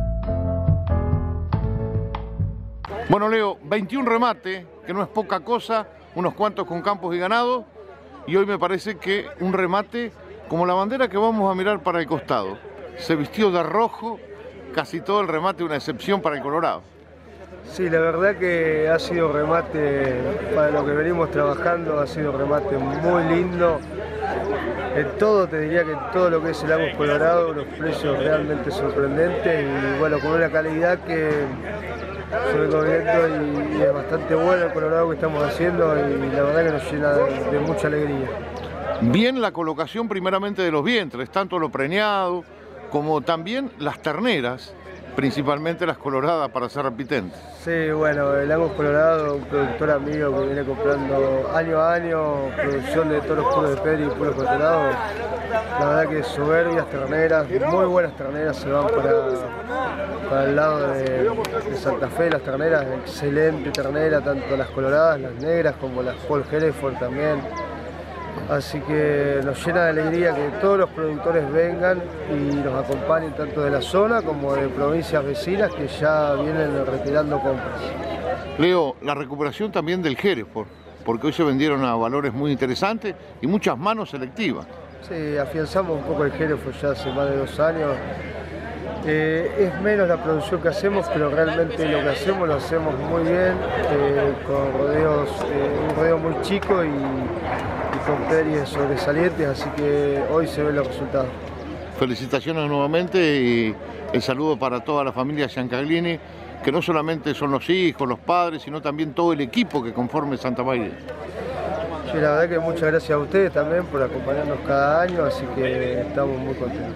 Speaker 12: Bueno, Leo, 21 remate, que no es poca cosa, unos cuantos con campos y ganado, y hoy me parece que un remate como la bandera que vamos a mirar para el costado. Se vistió de rojo, casi todo el remate, una excepción para el Colorado.
Speaker 7: Sí, la verdad que ha sido remate, para lo que venimos trabajando, ha sido remate muy lindo. En todo, te diría que en todo lo que es el Angus Colorado, los precios realmente sorprendentes y bueno, con una calidad que se ve corriendo y es bastante bueno el Colorado que estamos haciendo y la verdad que nos llena de mucha alegría.
Speaker 12: Bien la colocación primeramente de los vientres, tanto lo preñado como también las terneras, principalmente las coloradas para ser repitentes.
Speaker 7: Sí, bueno, el Angus Colorado, un productor amigo que viene comprando año a año producción de toros puros de Pedri y puros controlados. La verdad que soberbias terneras, muy buenas terneras, se van para el lado de Santa Fe, las terneras, excelente ternera, tanto las coloradas, las negras como las Paul Hereford también. Así que nos llena de alegría que todos los productores vengan y nos acompañen tanto de la zona como de provincias vecinas que ya vienen retirando compras.
Speaker 12: Leo, la recuperación también del Hereford, porque hoy se vendieron a valores muy interesantes y muchas manos selectivas.
Speaker 7: Sí, afianzamos un poco el Hereford ya hace más de 2 años. Es menos la producción que hacemos, pero realmente lo que hacemos lo hacemos muy bien, con rodeos, un rodeo muy chico y con peries sobresalientes, así que hoy se ven los resultados.
Speaker 12: Felicitaciones nuevamente y el saludo para toda la familia Ciancaglini, que no solamente son los hijos, los padres, sino también todo el equipo que conforme Santa María.
Speaker 7: Sí, la verdad que muchas gracias a ustedes también por acompañarnos cada año, así que estamos muy contentos.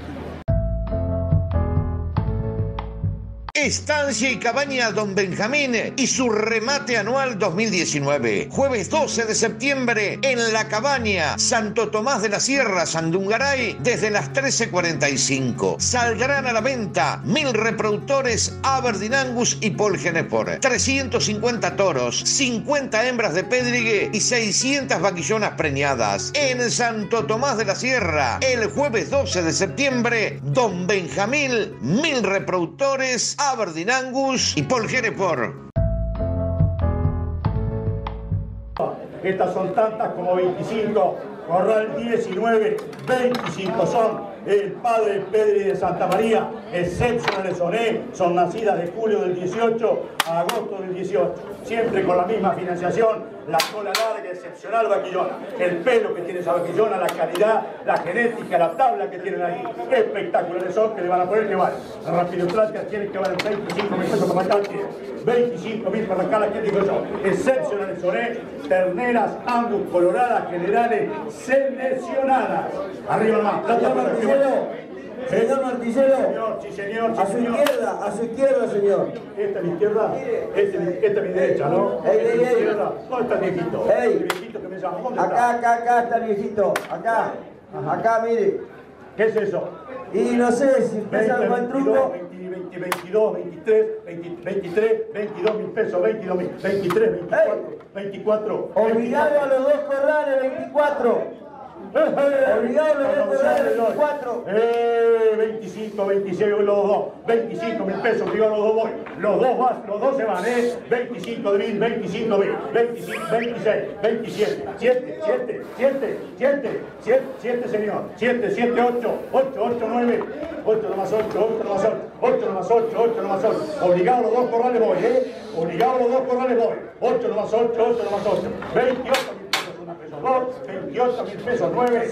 Speaker 1: Estancia y Cabaña Don Benjamín y su remate anual 2019. Jueves 12 de septiembre en La Cabaña, Santo Tomás de la Sierra, Sandungaray, desde las 13:45. Saldrán a la venta 1000 reproductores Aberdeen Angus y Paul Hereford, 350 toros, 50 hembras de Pedrigue y 600 vaquillonas preñadas. En Santo Tomás de la Sierra, el jueves 12 de septiembre, Don Benjamín, 1000 reproductores Aberdeen Angus y Paul Hereford.
Speaker 8: Estas son tantas como 25, Corral 19, 25 son el padre Pedri de Santa María, excepcionales son nacidas de julio del 18 a agosto del 18, siempre con la misma financiación, la cola larga, excepcional vaquillona, el pelo que tiene esa vaquillona, la calidad, la genética, la tabla que tienen ahí, espectaculares son que le van a poner que vale. La Rapidotrática tiene que valer 25.000 pesos para matar, 25.000 para acá, la que digo yo, excepcionales son, terneras, Angus, coloradas, generales, seleccionadas. Arriba nomás, plata para
Speaker 10: Señor Martillero,
Speaker 8: señor, sí señor, sí,
Speaker 10: a su izquierda, señor.
Speaker 8: Esta es mi izquierda, esta es mi derecha, ¿no?
Speaker 10: Ey,
Speaker 8: Esta es mi
Speaker 10: ey,
Speaker 8: izquierda. ¿Dónde está el viejito?
Speaker 10: Ey.
Speaker 8: El viejito que me llama. ¿Dónde está?
Speaker 10: Acá está el viejito. Acá, mire.
Speaker 8: ¿Qué es eso?
Speaker 10: Y no sé si usted sabe el truco.
Speaker 8: 22, 23, 22 mil pesos, 22 mil, 23, 24.
Speaker 10: Obligado a los dos corrales, 24. Obligado a los dos corrales, 24.
Speaker 8: 25, 26, los dos. 25 mil pesos, yo los dos voy. Los dos se van, 25 mil, 25 mil, 25, 26, 27, 7 señor, 7, 8, 9, 8 nomás 8, 8 nomás 8. Obligado a los dos corrales voy, Obligado a los dos corrales voy. 8 nomás 8, 28 mil pesos, una peso 2, 28 mil pesos, 9,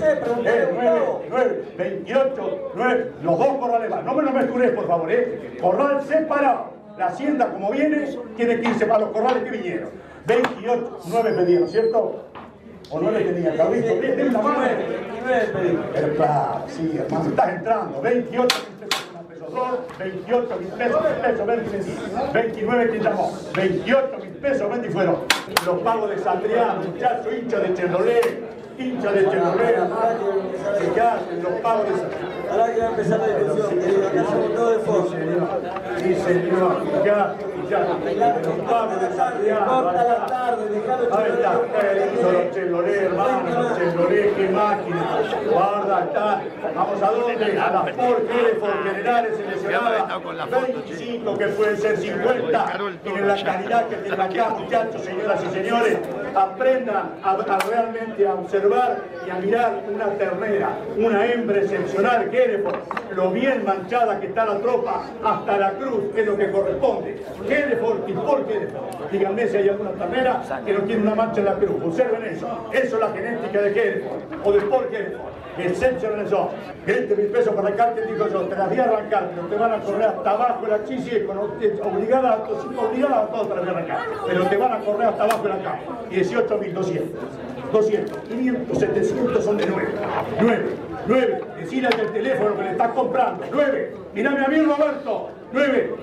Speaker 8: 28, 9, los dos corrales van. No me mezcles, por favor, Corral separado. La hacienda, como viene, tiene que irse para los corrales que vinieron. 28, 9 pedían, ¿cierto? ¿O no le tenían? ¿Carlito? ¿Tiene la mano? 29 pedían. Claro, sí, hermano, estás entrando. 28 mil pesos, una peso 2, 28 mil pesos, 29 que llamó. 28 mil pesos, 20 fueron. Los pagos de Saldrián, muchacho, hincha de Chevrolet. Hincha de Chevrolet, que hacen los pagos de Saldrián.
Speaker 10: Ahora que va a empezar la discusión, querido, acá somos todos de fondo.
Speaker 8: Sí, señor, ya. Los pagos de Saldrián.
Speaker 10: Corta la tarde, dejalo.
Speaker 8: Ahí está, los Chevrolet, hermano, los Chevrolet, qué máquina. Guarda, está. Vamos a dónde? A las por generales seleccionadas. 25, que pueden ser 50. Miren la calidad que tienen acá, muchachos, señoras y señores. Aprendan a realmente a observar y a mirar una ternera, una hembra excepcional, Hereford, lo bien manchada que está la tropa, hasta la cruz es lo que corresponde. Hereford y por Hereford. Díganme si hay alguna ternera que no tiene una mancha en la cruz. Observen eso. Eso es la genética de Hereford o de por Hereford. Excepcionales son. 20 mil pesos para arrancar, te digo yo, te las voy a arrancar, pero te van a correr hasta abajo la chichi, obligada a todos te las voy a arrancar, pero te van a correr hasta abajo la cama. 18.200, 200, 500, 700 son de 9, decile al del teléfono que le estás comprando, 9, mirame a mí Roberto, 9,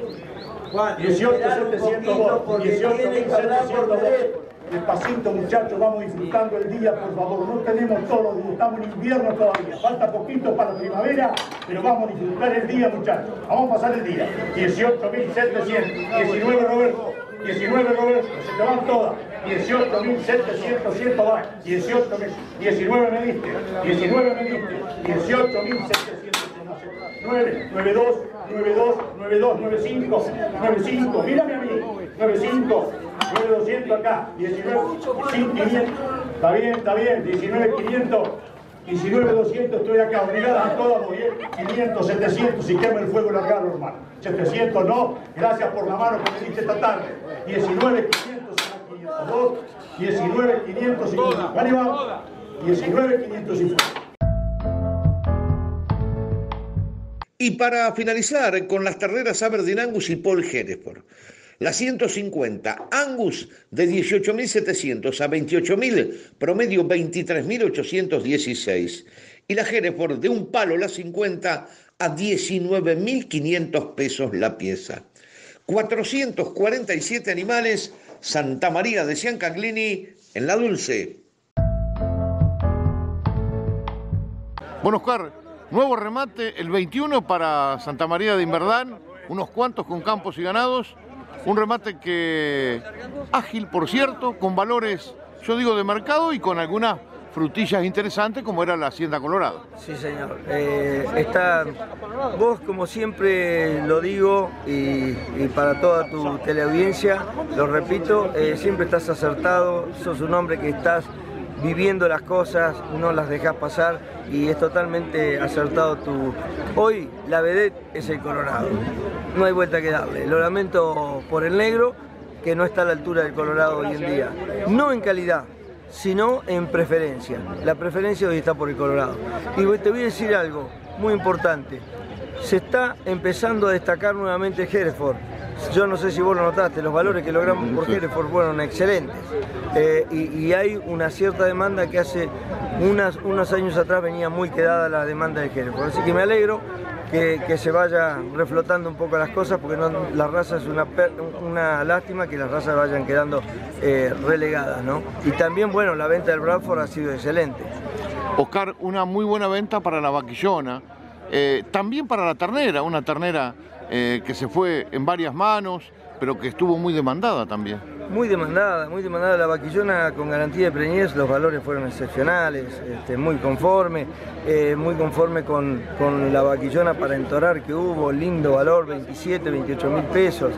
Speaker 8: 18.700 18.700. Despacito, muchachos, vamos disfrutando el día, por favor. No tenemos todos los días, estamos en invierno todavía. Falta poquito para la primavera, pero vamos a disfrutar el día, muchachos. Vamos a pasar el día. 18.700, 19 Roberto, se te van todas. 18.700, 100 va. 19 me diste, 18.700. 95, mírame a mí, 95, 9.200 acá, 19.500, está bien, 19.500, 19.200 estoy acá, obligadas a todas, 500, 700, si quema el fuego la agarro, hermano, 700 no, gracias por la mano que me diste esta tarde, 19.500 502, 19.500 y ¿vale, va? 19.500 y
Speaker 1: Y para finalizar con las terneras Aberdeen Angus y Paul Hereford. La 150 Angus de 18.700 a 28.000, promedio 23.816. Y la Hereford de un palo, la 50, a 19.500 pesos la pieza. 447 animales, Santa María de Ciancaglini, en La Dulce.
Speaker 12: Bueno, Oscar, nuevo remate, el 21 para Santa María de Inverdán, unos cuantos con campos y ganados. Un remate que ágil, por cierto, con valores, yo digo, de mercado y con algunas frutillas interesantes como era la Hacienda Colorado.
Speaker 13: Sí, señor. Vos, como siempre lo digo, y para toda tu teleaudiencia, lo repito, siempre estás acertado, sos un hombre que estás viviendo las cosas, no las dejás pasar y es totalmente acertado tu... Hoy la vedette es el Colorado, no hay vuelta que darle. Lo lamento por el negro, que no está a la altura del Colorado hoy en día. No en calidad, sino en preferencia. La preferencia hoy está por el Colorado. Y te voy a decir algo muy importante. Se está empezando a destacar nuevamente Hereford. Yo no sé si vos lo notaste, los valores que logramos por Hereford fueron excelentes. Y hay una cierta demanda que hace unos años atrás venía muy quedada la demanda de Hereford. Así que me alegro que se vaya reflotando un poco las cosas, porque la raza es una lástima que las razas vayan quedando relegadas, ¿no? Y también, bueno, la venta del Bradford ha sido excelente.
Speaker 12: Oscar, una muy buena venta para la vaquillona, también para la ternera, una ternera que se fue en varias manos, pero que estuvo muy demandada también.
Speaker 13: Muy demandada la vaquillona con garantía de preñez, los valores fueron excepcionales, muy conforme con la vaquillona para entorar que hubo, lindo valor, 27, 28 mil pesos.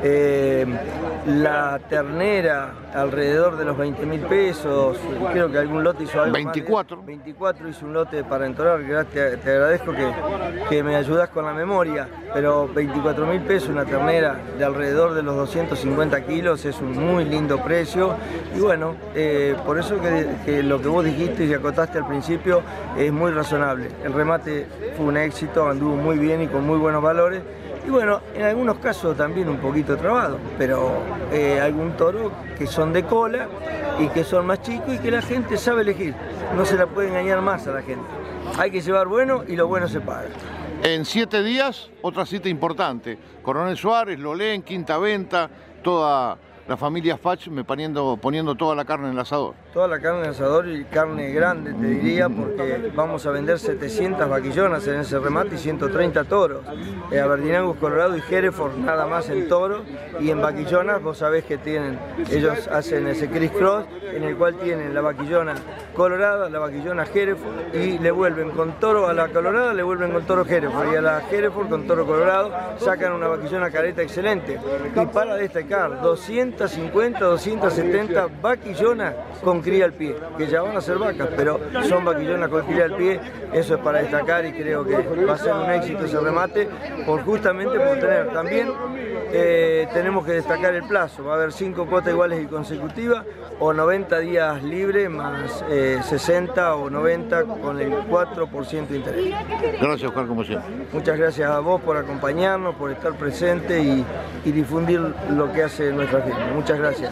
Speaker 13: La ternera alrededor de los 20 mil pesos, creo que algún lote hizo algo
Speaker 12: 24.
Speaker 13: Más 24 hizo un lote para entorar, te agradezco que me ayudas con la memoria, pero 24 mil pesos una ternera de alrededor de los 250 kilos es un muy lindo precio y bueno, por eso que lo que vos dijiste y acotaste al principio es muy razonable. El remate fue un éxito, anduvo muy bien y con muy buenos valores. Y bueno, en algunos casos también un poquito trabado, pero algún toro que son de cola y que son más chicos y que la gente sabe elegir. No se la puede engañar más a la gente. Hay que llevar bueno y lo bueno se paga.
Speaker 12: En 7 días, otra cita importante. Coronel Suárez, Lolén, Quinta Venta, toda la familia Fach poniendo toda la carne en el asador.
Speaker 13: Toda la carne en el asador y carne grande, te diría, porque vamos a vender 700 vaquillonas en ese remate y 130 toros. Aberdeen, Colorado y Hereford nada más en toro, y en vaquillonas vos sabés que ellos hacen ese criss-cross en el cual tienen la vaquillona colorada, la vaquillona Hereford y le vuelven con toro a la colorada, le vuelven con toro Hereford y a la Hereford con toro colorado, sacan una vaquillona careta excelente. Y para destacar, 250, 270 vaquillonas con cría al pie, que ya van a ser vacas, pero son vaquillonas con cría al pie, eso es para destacar y creo que va a ser un éxito ese remate, justamente por tener también, tenemos que destacar el plazo, va a haber 5 cuotas iguales y consecutivas, o 90 días libre más 60 o 90 con el 4% de interés.
Speaker 12: Gracias, Oscar, como siempre.
Speaker 13: Muchas gracias a vos por acompañarnos, por estar presente y difundir lo que hace nuestra firma. Muchas gracias.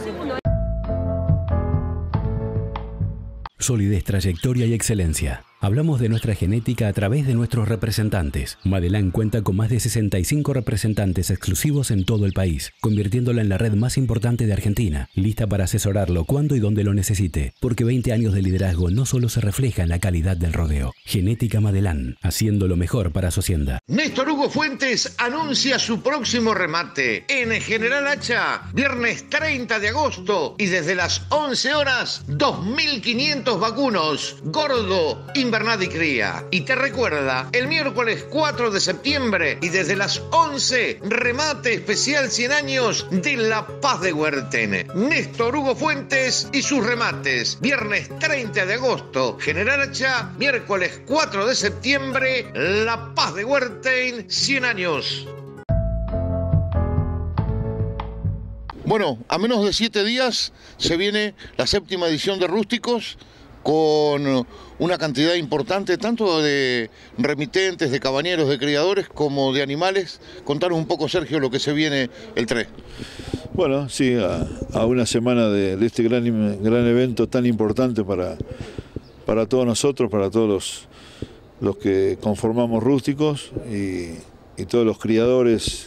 Speaker 14: Solidez, trayectoria y excelencia. Hablamos de nuestra genética a través de nuestros representantes. Madelán cuenta con más de 65 representantes exclusivos en todo el país, convirtiéndola en la red más importante de Argentina, lista para asesorarlo cuando y donde lo necesite, porque 20 años de liderazgo no solo se refleja en la calidad del rodeo. Genética Madelán, haciendo lo mejor para su hacienda.
Speaker 1: Néstor Hugo Fuentes anuncia su próximo remate en General Hacha, viernes 30 de agosto y desde las 11 horas, 2.500 vacunos, gordo, invernada y cría. Y te recuerda, el miércoles 4 de septiembre y desde las 11, remate especial 100 años de La Paz de Huerten. Néstor Hugo Fuentes y sus remates. Viernes 30 de agosto, General Hacha, miércoles 4 de septiembre, La Paz de Huerten, 100 años.
Speaker 12: Bueno, a menos de 7 días se viene la 7ª edición de Rústicos, con una cantidad importante tanto de remitentes, de cabañeros, de criadores, como de animales. Contanos un poco, Sergio, lo que se viene el 3.
Speaker 15: Bueno, sí, a una semana de este gran evento tan importante para todos nosotros, para todos los que conformamos Rústicos y todos los criadores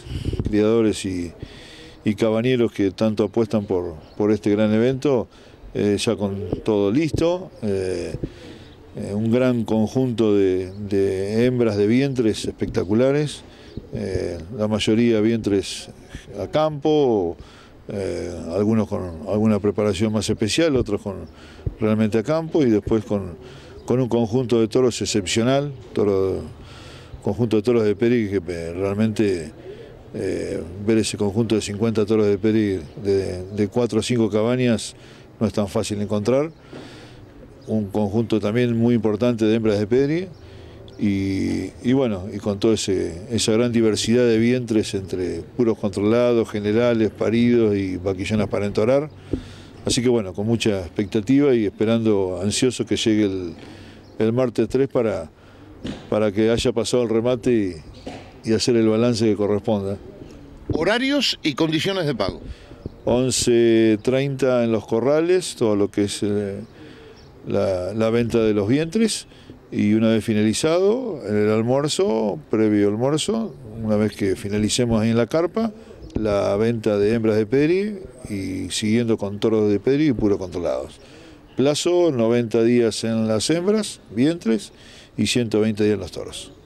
Speaker 15: y cabañeros que tanto apuestan por este gran evento. Ya con todo listo, un gran conjunto de hembras de vientres espectaculares, la mayoría vientres a campo, algunos con alguna preparación más especial, otros realmente a campo, y después con un conjunto de toros excepcional, conjunto de toros de Peri que realmente ver ese conjunto de 50 toros de Peri de 4 o 5 cabañas no es tan fácil encontrar. un conjunto también muy importante de hembras de Pedri y bueno, y con toda esa gran diversidad de vientres entre puros controlados, generales, paridos y vaquillonas para entorar. Así que bueno, con mucha expectativa y esperando ansioso que llegue el martes 3 para que haya pasado el remate y hacer el balance que corresponda.
Speaker 1: Horarios y condiciones de pago.
Speaker 15: 11:30 en los corrales, todo lo que es la venta de los vientres, y una vez finalizado, en el almuerzo, previo almuerzo, una vez que finalicemos ahí en la carpa, la venta de hembras de Pedri y siguiendo con toros de Pedri y puro controlados. Plazo 90 días en las hembras, vientres, y 120 días en los toros.